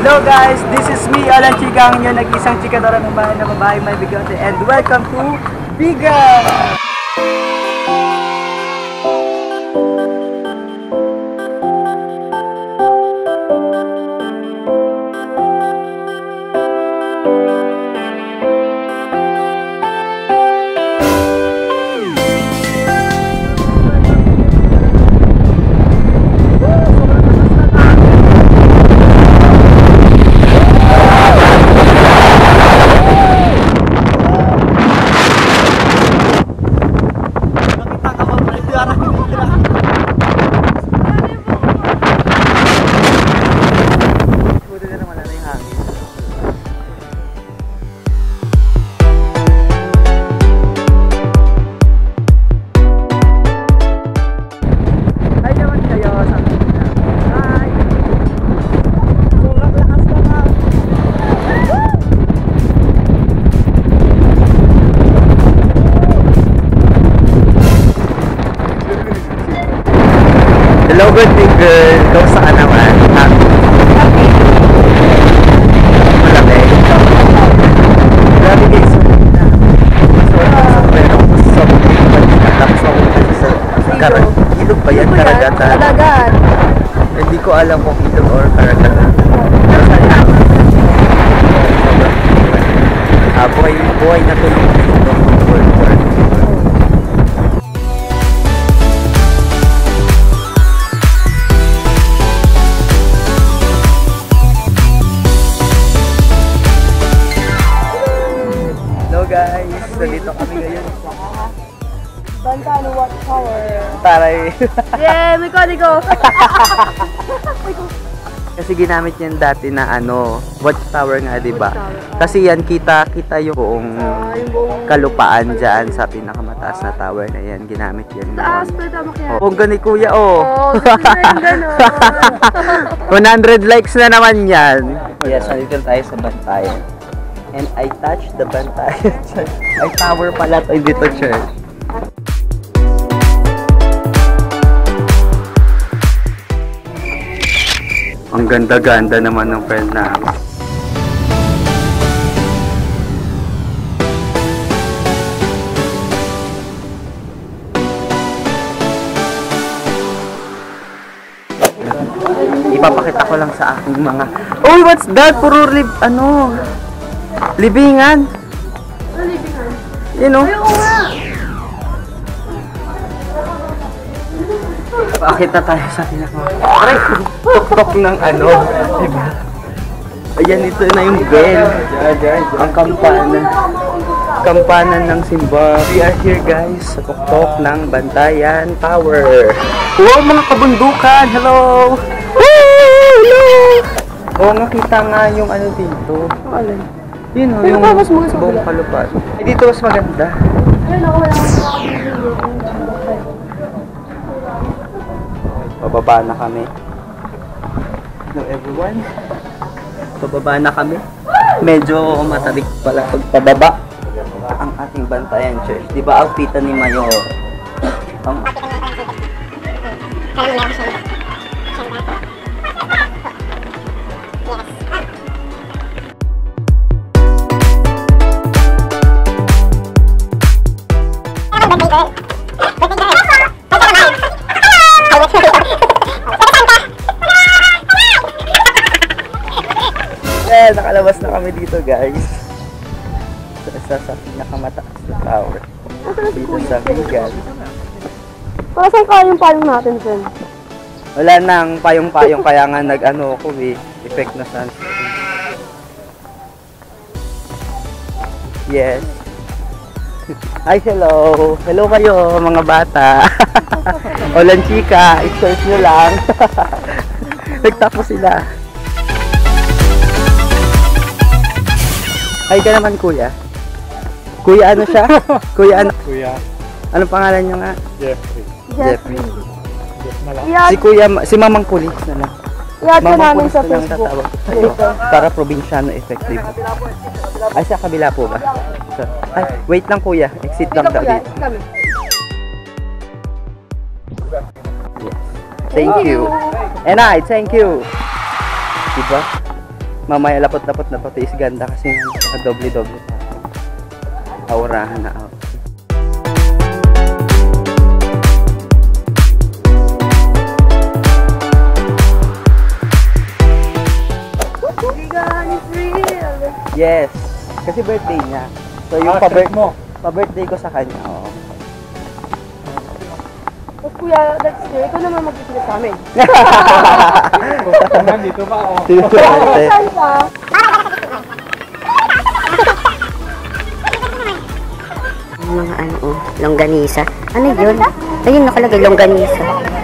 Hello guys, this is me, Alan Chika, ang inyong nag-isang chikadora ng bahay na babae may bigote, and welcome to Biga! Hello, good day girl. Kamusta ka naman? Happy? Malamig? Grabe guys. Tapos ako kasi sa ilog ba yan? Karagatan? Karagatan. Hindi ko alam kung ilog or karagatan. Pero saan na? Buhay na to yung World War. Guys, nandito kami ngayon. Bantano Watchtower. Taray. Yeah, may kodigo. Kasi ginamit yan dati na watchtower nga, diba? Kasi yan kita yung buong kalupaan dyan sa pinakamataas na tower na yan. Ginamit yan. Taas, pwede makiyan. Bongga ni kuya, oh. Oo, ganda 100 likes na naman yan. Yes, nandito tayo sa Bantayan. And I touched the Bantayan Church. Ay, tower pala tayo dito, church. Ang ganda-ganda naman ng friend namin. Ipapakita ko lang sa aking mga... Oh, what's that? Puro libingan. Ano libingan? You know? Ayoko nga. Bakit na tayo sa tuk-tuk ng diba? Ayan, ito na yung bell. Ang kampanan ng simba. We are here guys sa tuk-tuk ng Bantayan Tower. Wow, mga kabundukan! Hello! Hello! Oo, nakita nga yung dito. Alin? Yun o, yung buong kalupad. Dito mas maganda. Ayun ako, Pababa na kami. Hello everyone. Pababa na kami. Medyo matarik pala pagpababa ang ating Bantayan Church. Diba outfitan ni Mayor? Nakalabas na kami dito guys sa pinakamataas na tower dito sa Bigan. para saan kaya yung payong natin, friend? Wala nang payong-payong kaya nga ako effect na sunscreen. Yes. Hi, hello kayo mga bata. Olan chika, i-search nyo lang. Nagtapos sila. Hi ka naman kuya. Kuya ano siya? Kuya ano? Kuya. Anong pangalan niyo nga? Jeffrey. Si kuya, si Mamang Pulis na lang. I-add ka namin Pulis sa na lang Facebook. tatawag. Para probinsyano effective. Ay, sa kabila po ba? Ay, wait lang kuya. Exit lang daw dito. Yes. Thank you. And I, thank you. Diba? Mamaya lapot-lapot na pati is ganda kasi naka-doble-doble pa. Aurahan na out. Yes, kasi birthday niya. So yung pa-birthday ko sa kanya. Oo. Tapos kuya, that's true. Ikaw naman mag-isilip sa amin. Dito ba ako? Saan ka? Mga ano, longganisa. Ano yun? Ayun, nakalagay longganisa.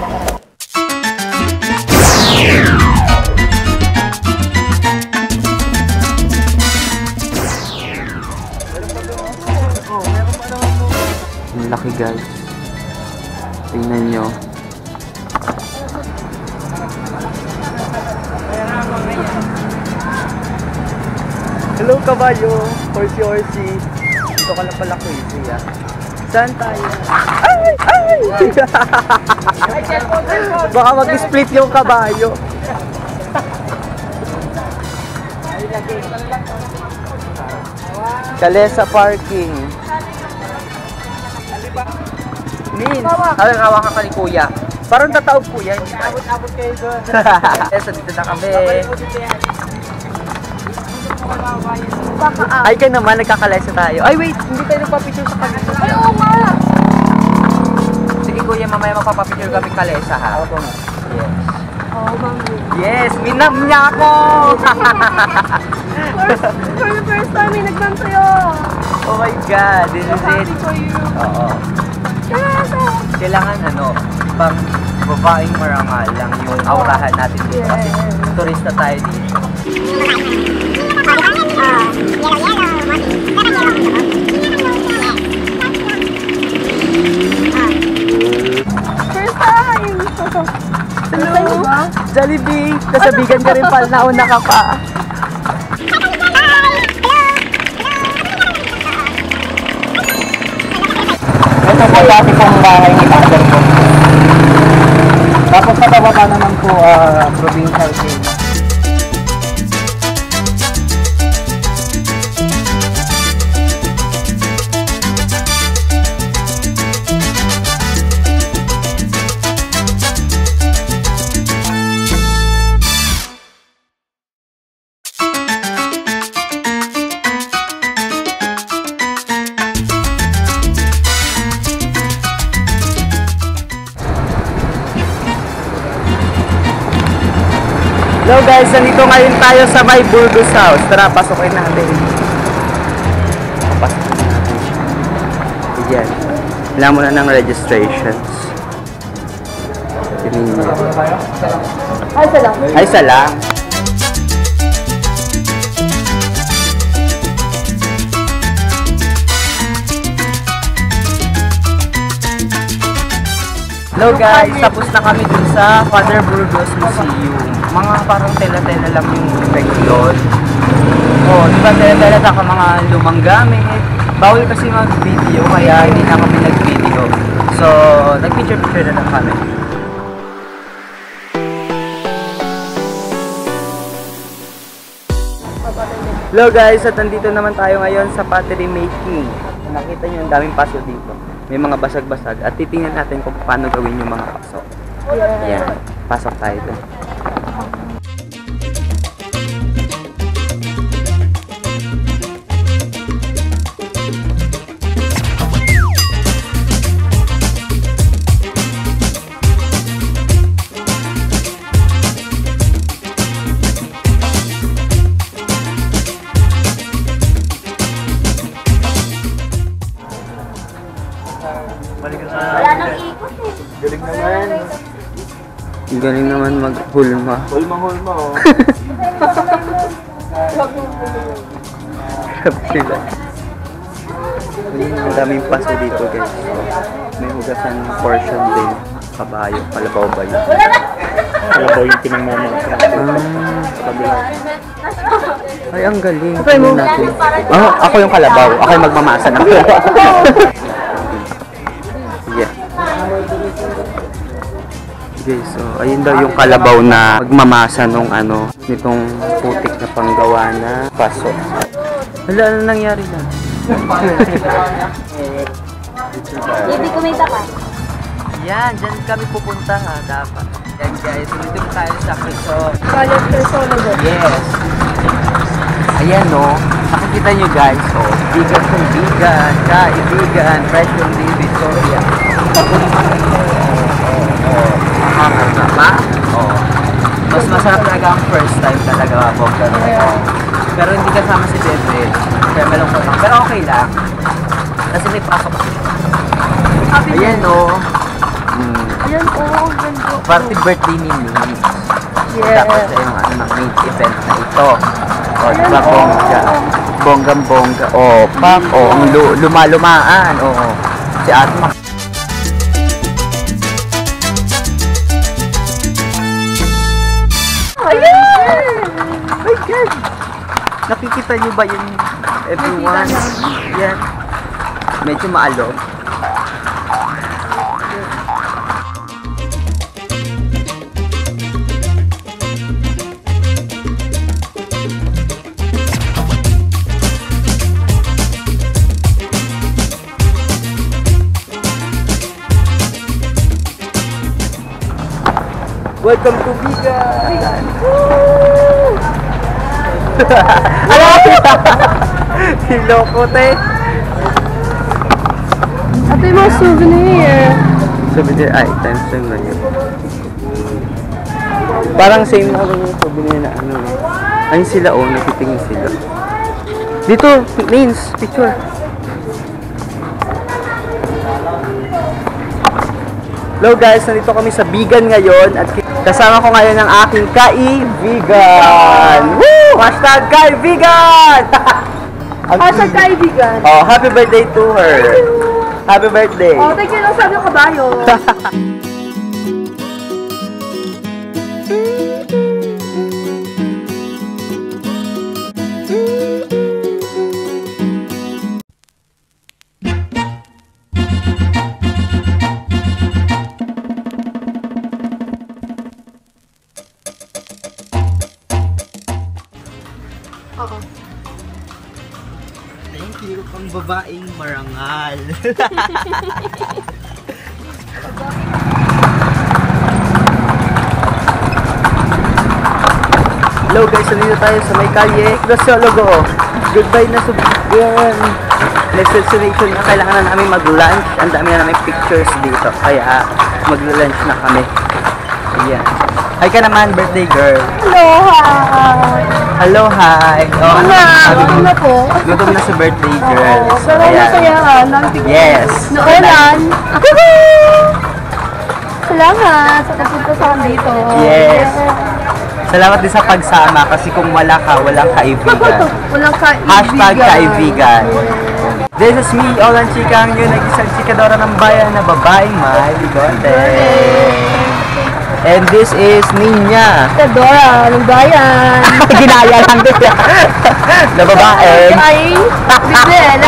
Ang laki guys. Tingnan nyo. Hello kabayo! Horsey. Ito ka na pala crazy ah. Saan tayo? Ay! Ay! Baka mag-split yung kabayo. Calesa Parking. Min, hawakan ka ni kuya. Parang tataob kuya. Abot-abot kayo doon. So dito na kami. Ay ka naman, nagkakalesa tayo. Ay wait, hindi tayo nagpapicture sa kanila. Ay, oo nga! Sige kuya, mamaya magpapapicture kami kalesa ha. Yes. Oo, mami. Yes, minam niya ako! For the first time, may nagmam sa'yo. Oh my God, this So is happy it. for you. Oo. Yes! Kailangan pang babaeng marangal lang yung aurahan natin dito kasi turista tayo dito. First time! Hello! Jollibee! Kasabigan ka rin pala, nauna ka pa. Ito po dati pong bahay ni Pastor po. Tapos sa bababa naman po, provincial team. Hello guys, nandito ngayon tayo sa may Burgos House. Tara, pasukin natin. Pasukin natin siya. Ayan. Kailangan mo na ng registrations. Tingnan niyo. Ay, salam. Ay, salang. Hello guys, tapos na kami dun sa Father Burgos Museum. Mga parang tela-tela lang yung effect doon. Oh, di ba tela-tela ka mga lumang gamit. Bawal kasi mag-video kaya hindi na kami nag-video. So, nag-picture-picture na lang kami. Hello guys, at nandito naman tayo ngayon sa pottery making. Nakita nyo ang daming paso dito. May mga basag-basag at titingnan natin kung paano gawin yung mga paso. Ayan, pasok tayo doon. Wala nang ikot eh. Galing naman. Galing naman mag-hulma. Hulma-hulma oh. Grabe sila. Ang daming paso dito guys. So, may hugasan portion din. Kabayo, kalabaw ba yun? Kalabaw yung pinangmamasa. Ay, ang galing. Tingnan natin. Ako yung kalabaw. Ako yung magmamasa ng yeah. Okay, so ayun daw yung kalabaw na magmamasa nung nitong putik na panggawa na paso. Wala, ano nangyari na? Hindi kumita ka. Yan, dyan kami pupunta ha, dapat. Yan guys, dito tayo sa Quezon. College Personable. Yes. Ayan no, nakikita nyo guys, oh, bigan kung bigan, kaibigan, fresh from the Victoria. Makakanta ba? Oh. Mas masarap talaga ang first time talaga mabog talaga. Pero hindi kasama si Beverage. Kaya meron ko lang. Pero okay lang. Kasi may pasok kasi. Ayan no. Ayan po, ang ganda. Party birthday ni Miss. Yes. Tapos na yung ano, ng main event na ito. O, diba bongga? Bonggang-bongga. O, pak. O, ang lumalumaan. O, si Atma. Ayan! My God! Nakikita niyo ba yun, everyone? Yan. Medyo maalog. Welcome to Bigan! Woo! Hiloko, te! Ito yung mga souvenir. Souvenir items lang na yun. Parang same na yung souvenir na ano. Ayun sila, oh, nagtitingin sila. Dito, names, picture. Hello guys, nandito kami sa Bigan ngayon at kasama ko ngayon ang aking kaibigan. Woo! Hashtag kaibigan! Hashtag kaibigan. Oh, happy birthday to her. Happy birthday. Oh, thank you lang sabi ng kabayo. Oo. Thank you, pang babaeng marangal. Hello guys, nandito tayo sa may kalye Grosologo. Goodbye na sa Bigan. Next destination na kailangan na namin mag-lunch. Ang dami na namin pictures dito. Kaya mag-lunch na kami. Ayan. Hi ka naman, birthday girl. Aloha! Hello, hi. Oh, Gutom na po. gutom na sa birthday girl. So, Pero ayan. masayahan. Yes. Naulan. Salamat sa kapunta sa akin dito. Yes. Salamat din sa pagsama kasi kung wala ka, walang kaibigan. Walang kaibigan. Hashtag kaibigan. This is me, Olan Chika, ang yun, nag-isang chikadora ng bayan na babaeng may bigote. And this is Ninya. Dora, ng bayan. Ginaya lang din yan. Na babae. Ay, Bidel.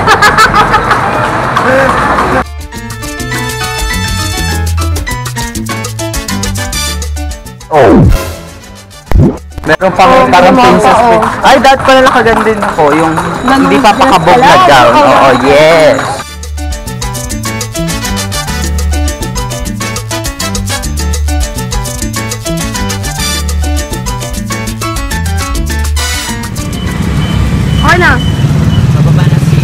Oh. Meron pang parang princess fit. Ay, dati pala nakagandin ako. Yung hindi pa pakabog na gown. Oo, yes. Ano? Mababa na si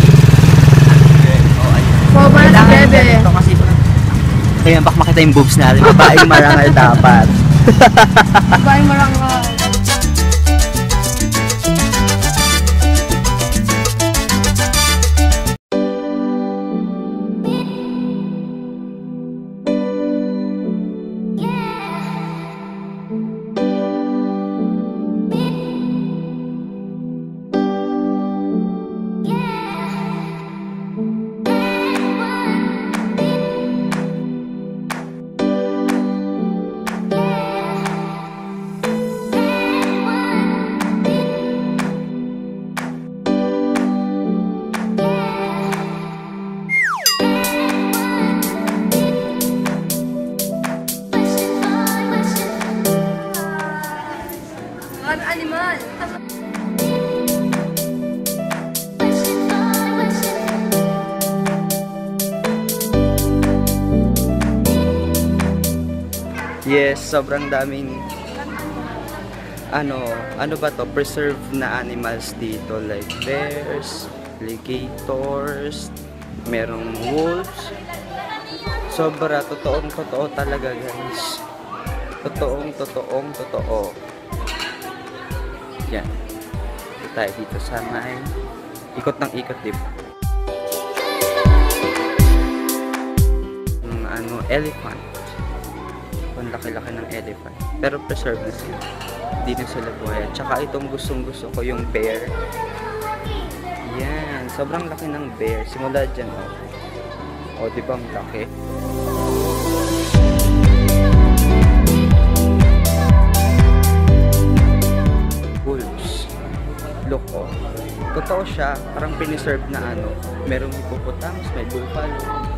Baba na si Bebe. ito kasi kaya baka makita yung boobs natin. Babaeng marangal dapat. Babaeng marangal. Yes, sobrang daming ano ba to, preserved na animals dito like bears, alligators, merong wolves. Sobra totoo talaga, guys. Totoo. Yan. Ito tayo dito sa may ikot ng ikot, diba? Elephant. Ang laki-laki ng elephant. Pero preserved na sila. Hindi na sila buhay. Tsaka itong gustong-gusto ko, yung bear. Yan. Sobrang laki ng bear. Simula dyan, oh. O, di ba ang laki? Wolves. Look, oh. Totoo siya. Parang piniserve na merong hippopotamus, may buffalo.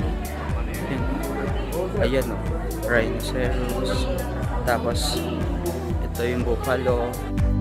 Ayan, oh. Rhinoceros. Tapos, ito yung buffalo.